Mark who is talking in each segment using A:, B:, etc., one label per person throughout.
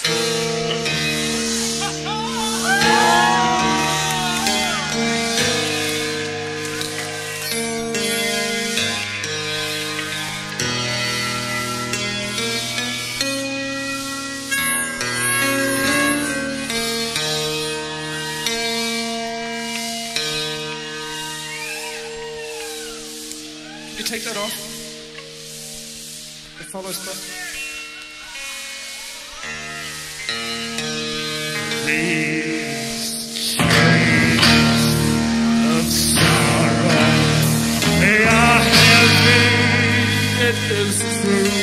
A: Take that off. It follows back. These chains of sorrow, they are heavy, it is true.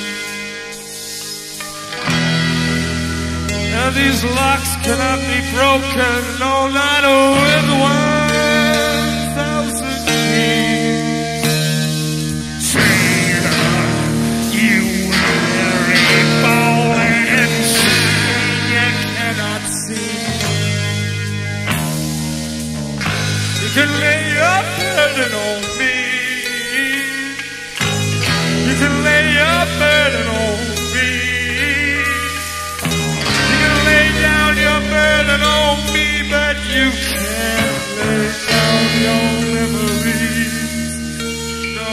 A: And these locks cannot be broken, no, not with 1,000 keys. You can lay your burden on me. You can lay your burden on me. You can lay down your burden on me, but you can't lay down your memories. No.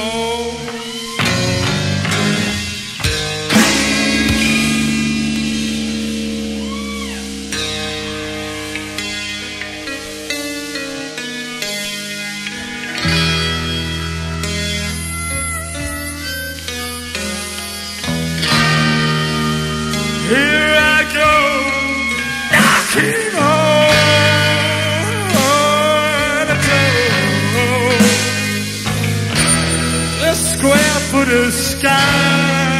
A: Here I go, knocking on the door. The square foot of sky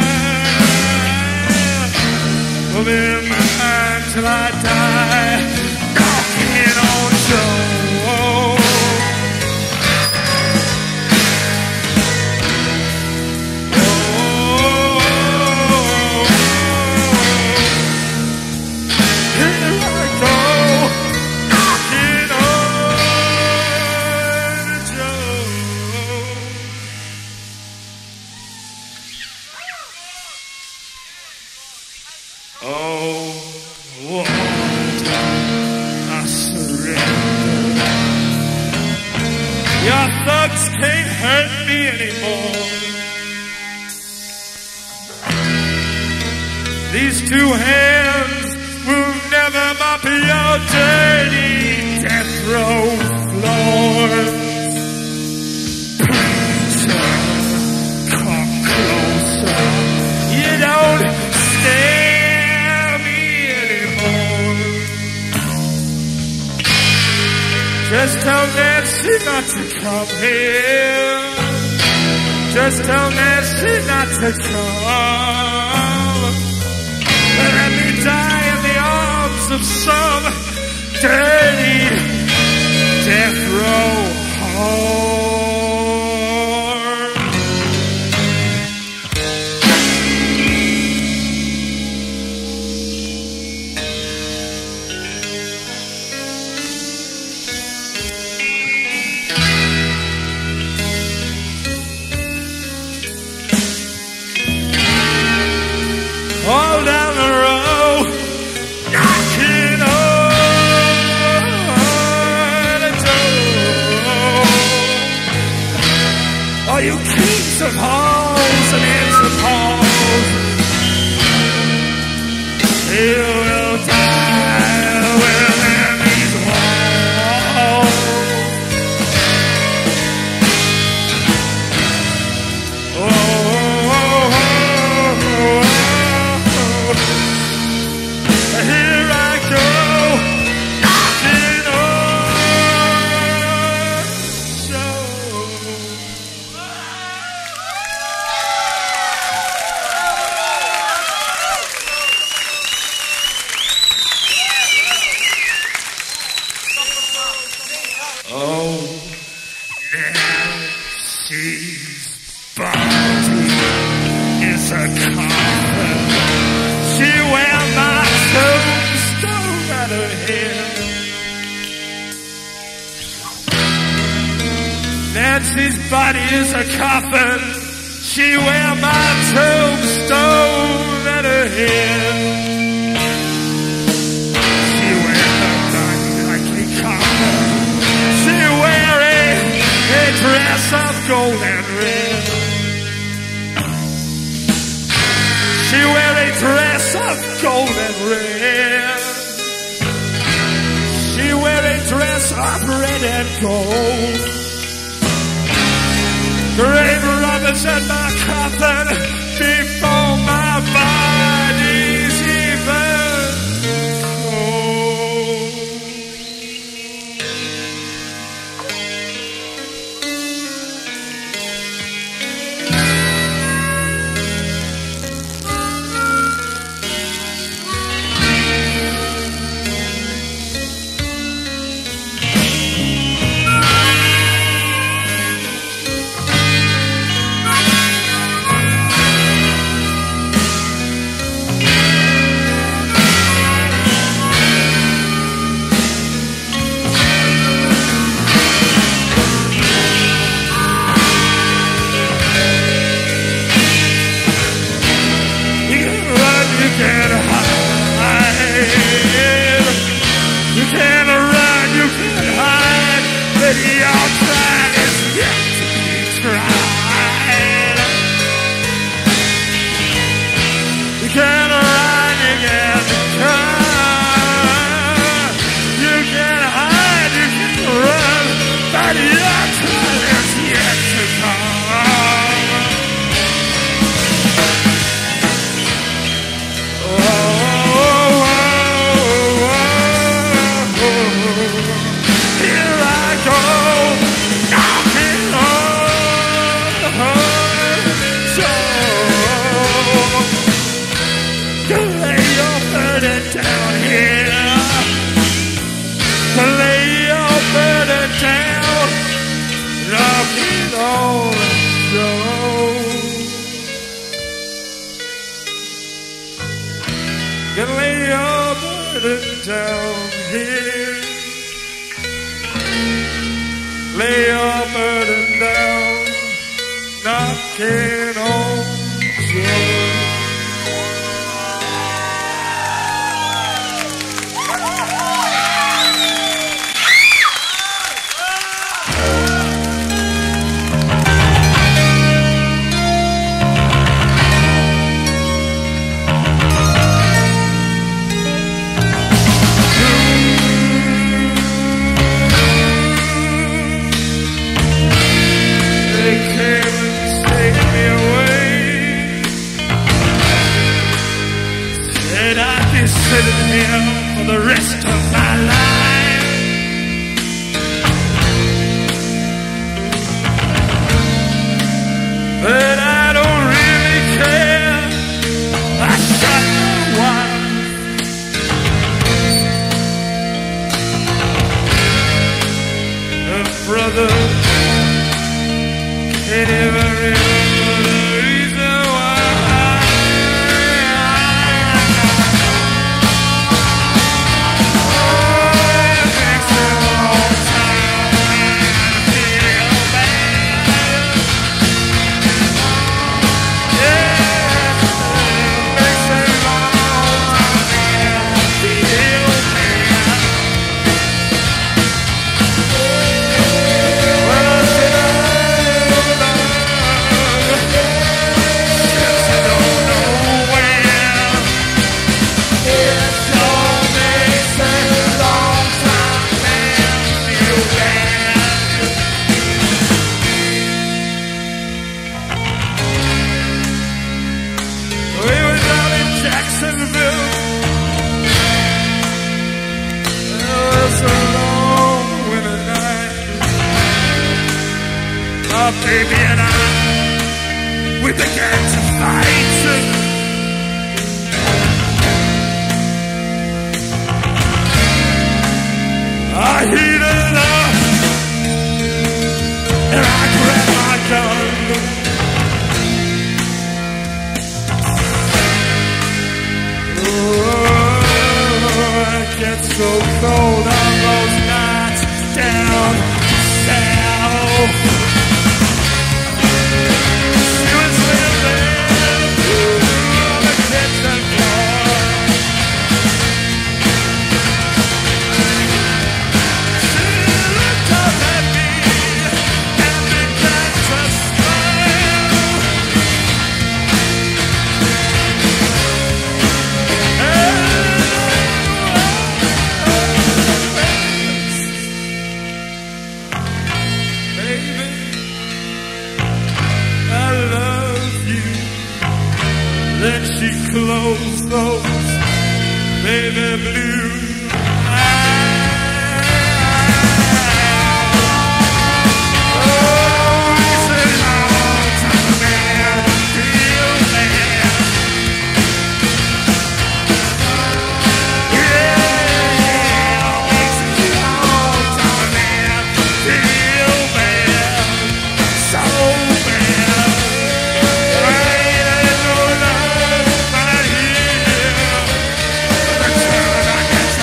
A: will be mine till I die, knocking on the door. Your thugs can't hurt me anymore. These two hands will never mop your dirty death row floors. Preacher, come closer. You don't scare me anymore. Just tell Nancy not to come here. Just tell Nancy not to come. Let me die in the arms of some dirty death row whore. All down the road, knocking on the door. All you kings of halls and ends of halls, you will die within these walls. Here I go, knocking on the Oh, Nancy's body is a coffin. She wear my tombstone at her head. Nancy's body is a coffin. She wear my tombstone at her head. She wear a dress of gold and red. She wear a dress of red and gold. Grave robbers in my coffin before my body's even cold. Your time is yet to be tried. You can't run, you can't cry. You can't hide, you can't run, but your time is yet to come. Oh, oh, oh, oh, oh. Here I go. Down here, lay your burden down, knocking on the door. You lay your burden down here, lay your burden down, knocking on the door. Sitting here for the rest of my life. But I don't really care. I shot my wife. Her brother can't even remember the reason why. Baby and I, we began to fight. I heated up and I grabbed my gun. Oh, it gets so cold on those nights down south. Then she closed those baby blue eyes. Oh, it's a long time, man, feel bad. Yeah, it's a long time, man, feel bad. So bad. Ain't no love right here. The turn I guess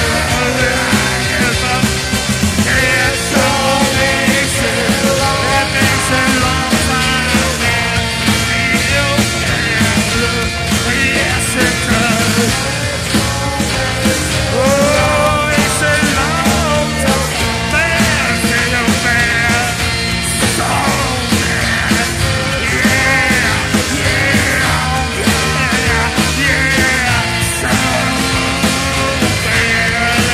A: it's so makes it a long time, man. Feel bad. Yes, it does. Oh, it's a long time, man. Feel bad. So bad. Yeah, yeah, so bad.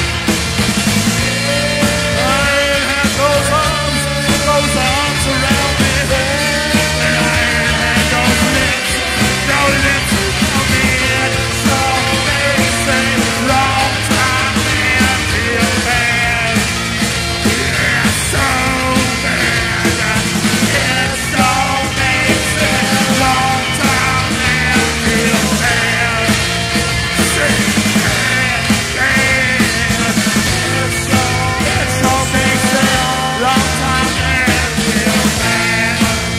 A: I ain't had those arms around me, and I ain't had those lips around me. So makes a long time, man, feel bad. Yeah, so bad. Yeah, so makes a long time, man, feel bad. Say bad, bad. It so makes a long time, man, feel bad.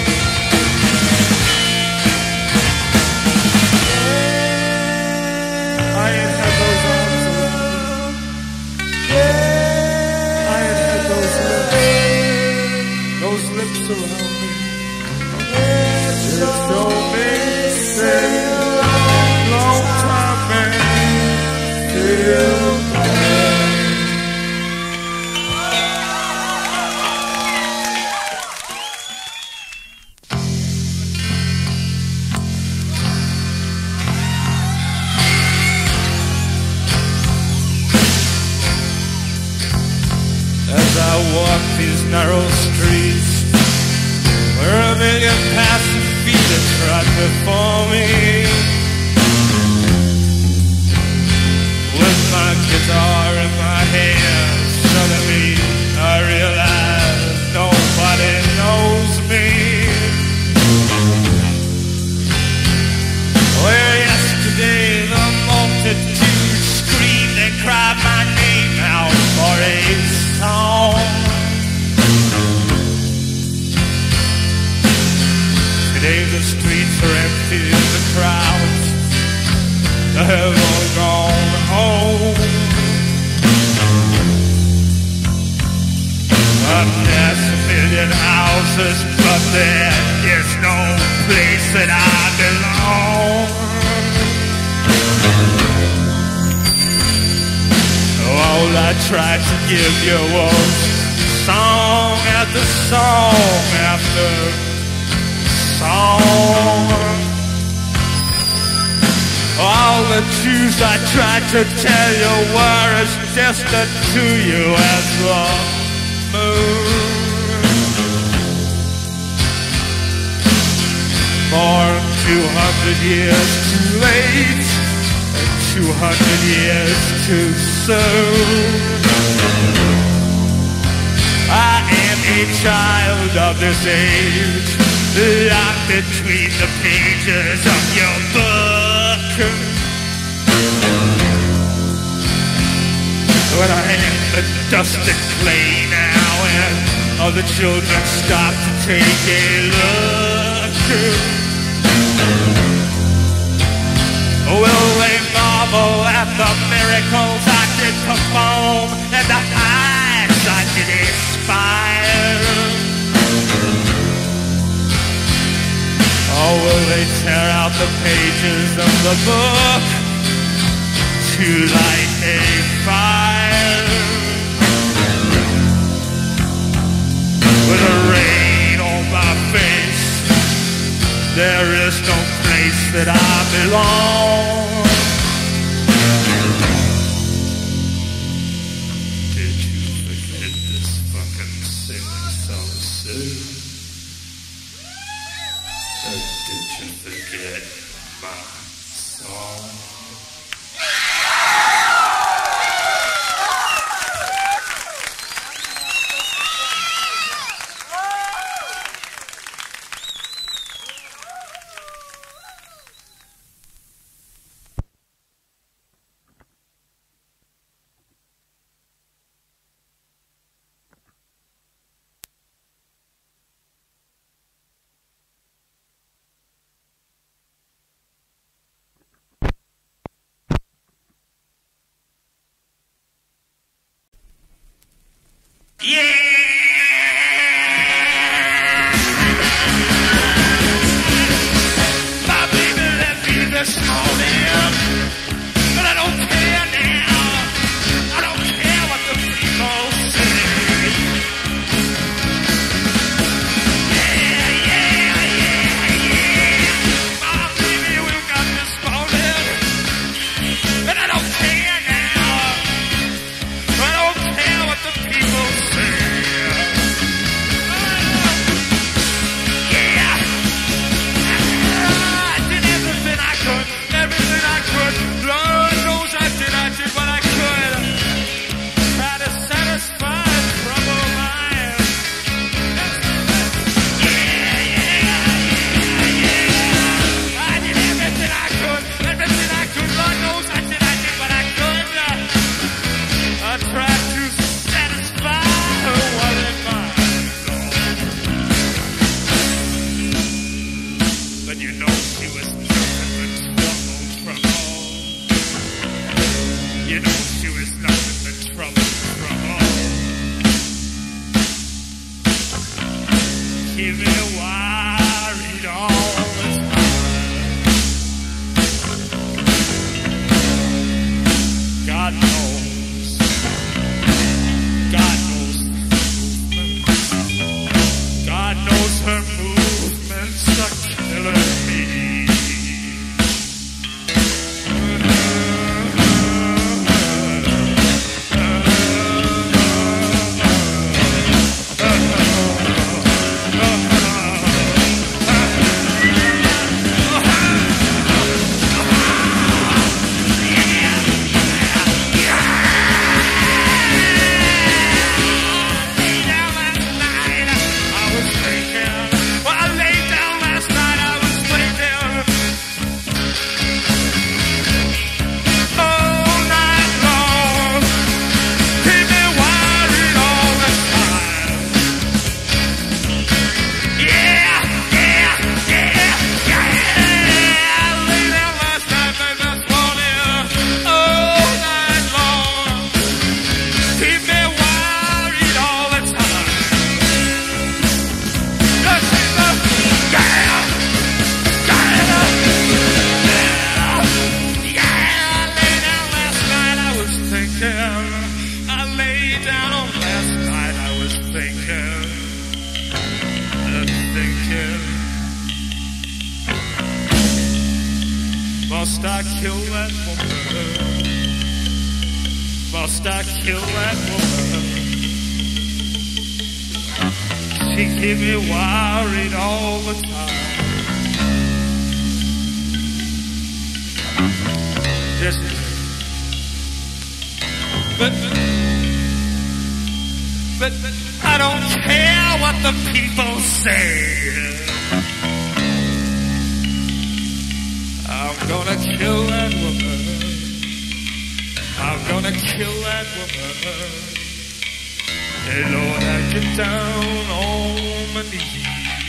A: I ain't had those arms around me. I ain't had those lips around me. It so makes a long time, man, feel bad. As I walk these narrow streets, where a million passing feet have trod before me, with my guitar in my hand, suddenly I realize nobody knows me. Where yesterday the multitude screamed and cried my name out for a song, today the streets are empty, the crowds have all gone home. I've passed a million houses, but there is no place that I belong. All I tried to give you was song after song after song. All the truths I tried to tell you were as distant to you as the moon. Born 200 years too late, 200 years too soon. I am a child of this age, locked between the pages of your book. When I am the dusted clay now, and all the children stop to take a look, will they marvel at the miracles I did perform and the eyes I did inspire? Or will they tear out the pages of the book to light a fire? With the rain on my face, there is no place that I belong. Did you forget this fucking silly song soon? Or did you forget my this morning, but I don't care now. I don't care what the people say. Yeah, yeah, yeah, yeah. Oh, baby, we've got this morning, but I don't care now. I don't care what the people say. Everything I could, Lord knows I did what I could. Try to satisfy a troubled mind. Yeah, yeah, yeah. I did everything I could, Lord knows I did what I could. I tried to satisfy what in mind. But you know she was you know she was nothing but trouble. Keep me worried all the time. God knows her movements are killing me. Must I kill that woman? Must I kill that woman? She keep me worried all the time. Just, but I don't care what the people say. I'm gonna kill that woman. I'm gonna kill that woman. Hey Lord, I get down on my knees.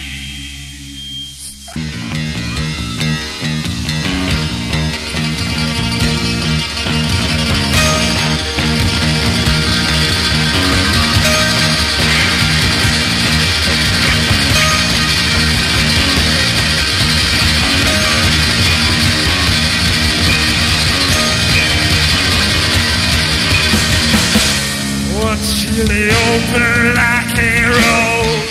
A: Chilly open like a road.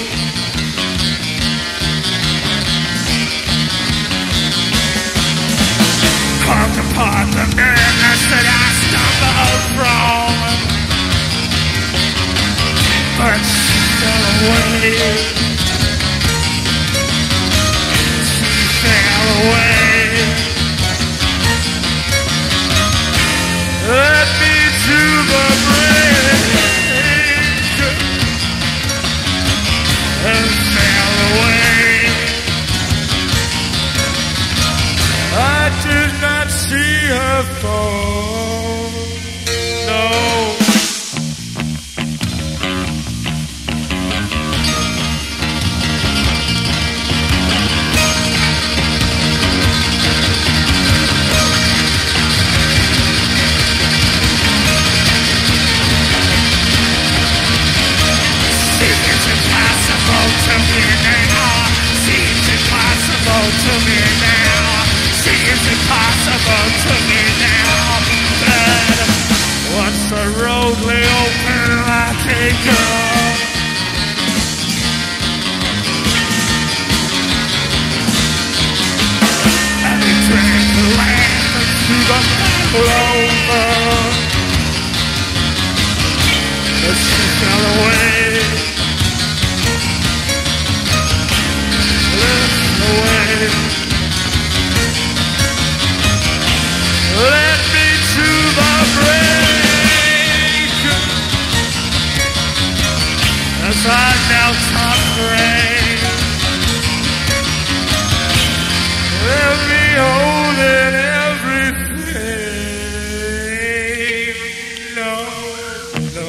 A: Carved apart the madness that I stumbled from. But she fell away. She fell away. Let me to the bridge. And fell away. I did not see her fall. No. To me now, seems impossible to me now. But once the road lay open like a gun, and he drank the land through the clover. As she fell away, left away, led me to the break. As I knelt on rain, let me hold in everything. No, no.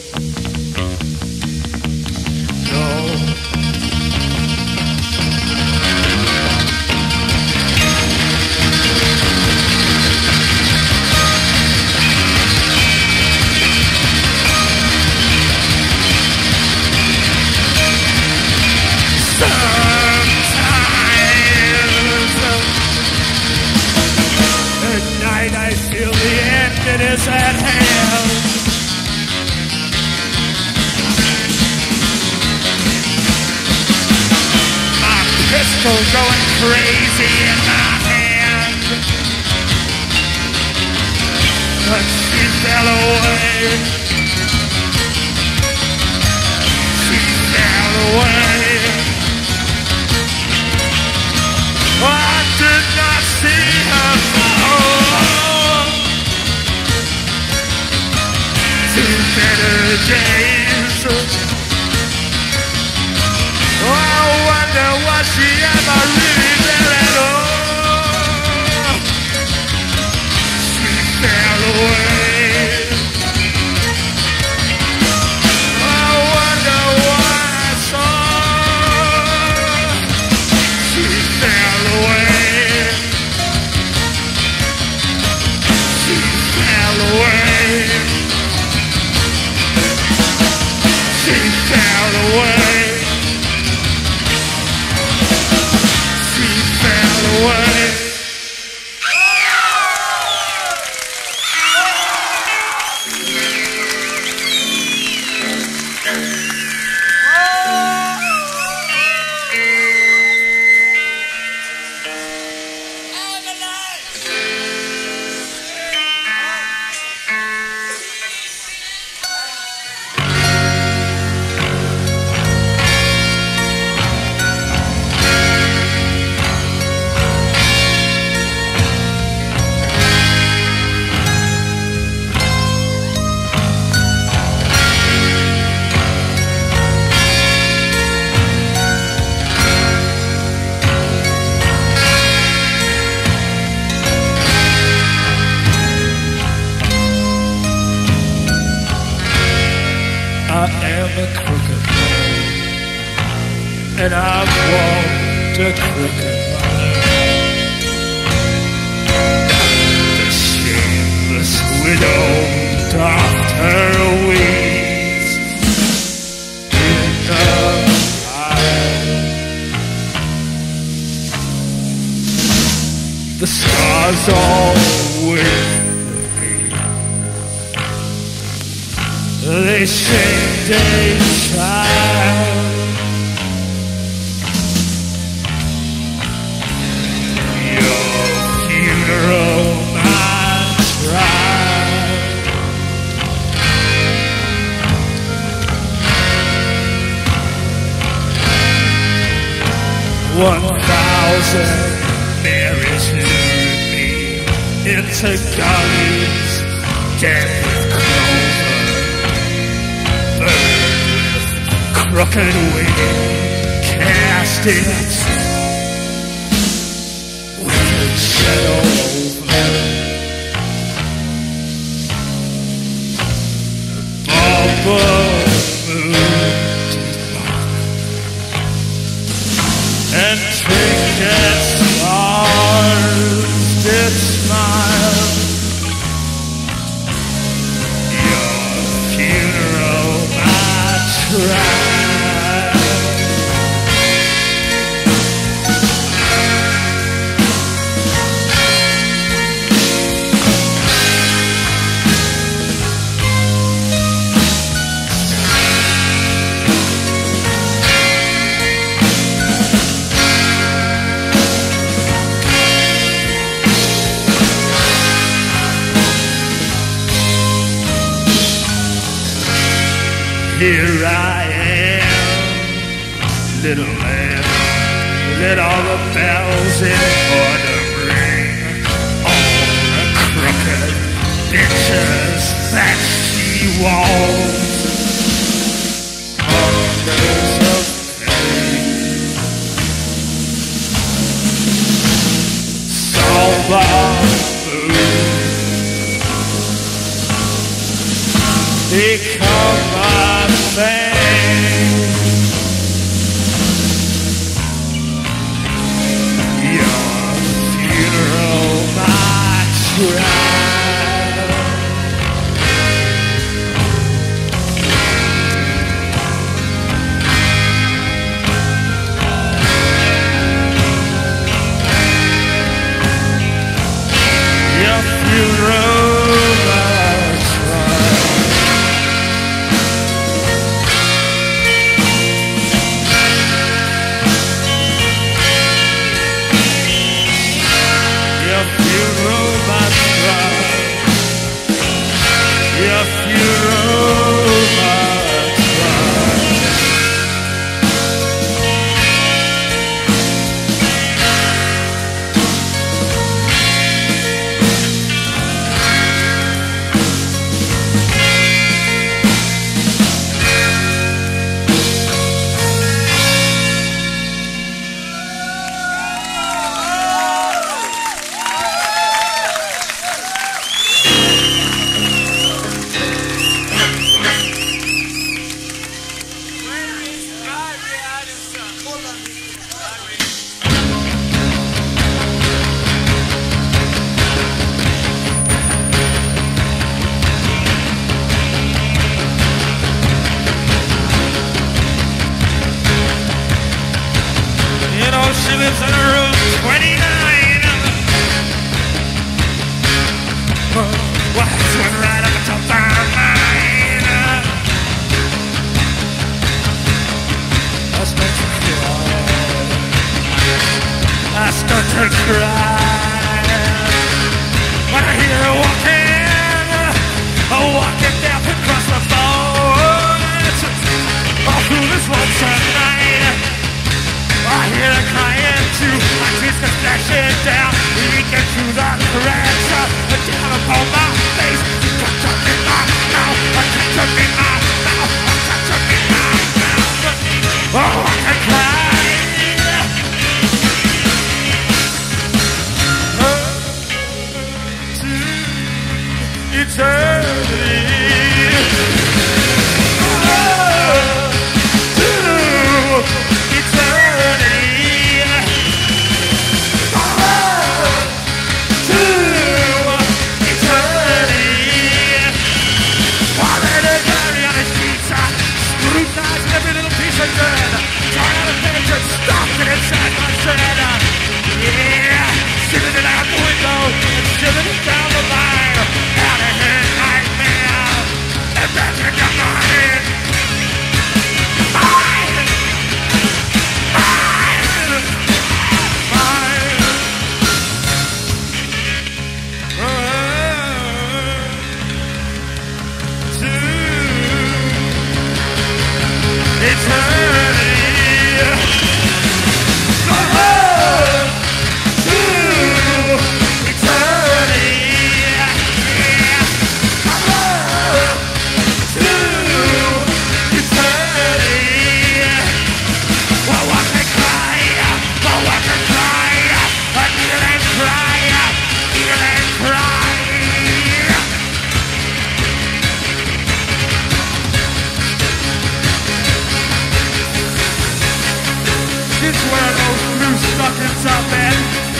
A: I feel the end, it is at hand. My pistol going crazy in my hand. But she fell away. She fell away. I did not see her fall. To better days. Oh, I wonder was she ever really there at all. She fell away. I wonder what I saw. She fell away. She fell away. She fell away. She fell away. I am a crooked man, and I've walked a crooked mile. The shameless widow doffed her weeds in the fire. The stars all with me. They shaped a child. Your funeral, my trial. 1,000 Marys lured me into gullies dead with clover, bird with crooked wing, cast it with a shadow over. Bumble moon did mock, and trinket stars did smile. Your funeral, my trial. Here I am, little lamb. Let all the bells in order ring. All the crooked bitches that she walls. Hungers of pain. Sober food. Become my thing. Your funeral, my trial. Your funeral, my trial. Your funeral, my trial. Your funeral, my trial. You know, she lives in room 29. What's one right up until my mind? I start to cry. I start to cry when I hear her walking down across the forest, all through this lonesome night. I hear her crying too. My tears come flashing down, leaking through the cracks, down upon my face. Touch up in my mouth, touch up in my mouth, touch up in my mouth. Oh, I can cry. To eternity. Every little piece of dirt, trying to finish it, stalking inside my shed. Yeah, sitting it out the window, and shivering it down the line. Out of here, nightmare, and back in your mind. Mine, mine, mine. Eternity. To eternity. To eternity. Oh, I can cry. Oh, I can cry. I kneel and cry. Kneel and cry. She's wearing those blue stockings out there.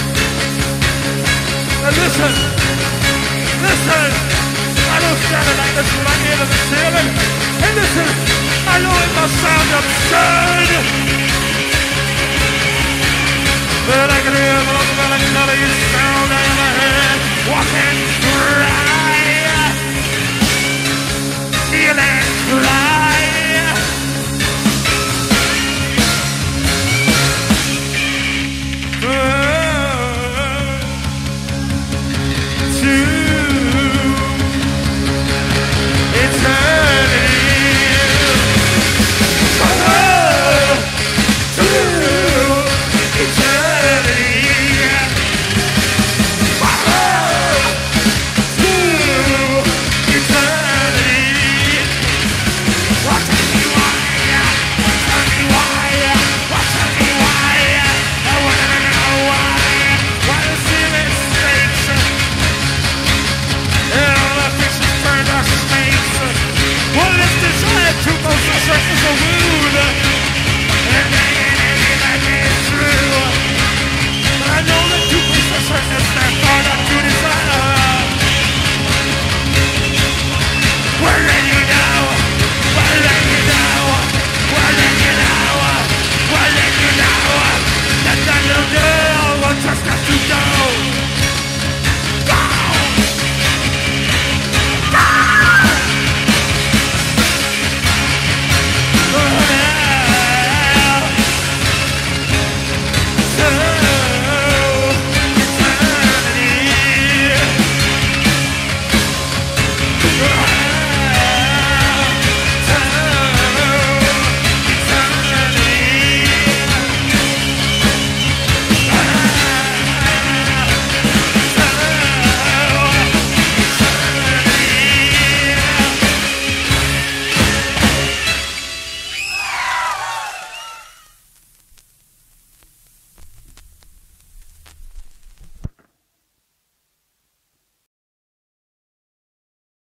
A: Now listen, listen. I don't stand like this right here to the ceiling. And listen, I know it must sound absurd, but I can hear the melancholy sound in my head.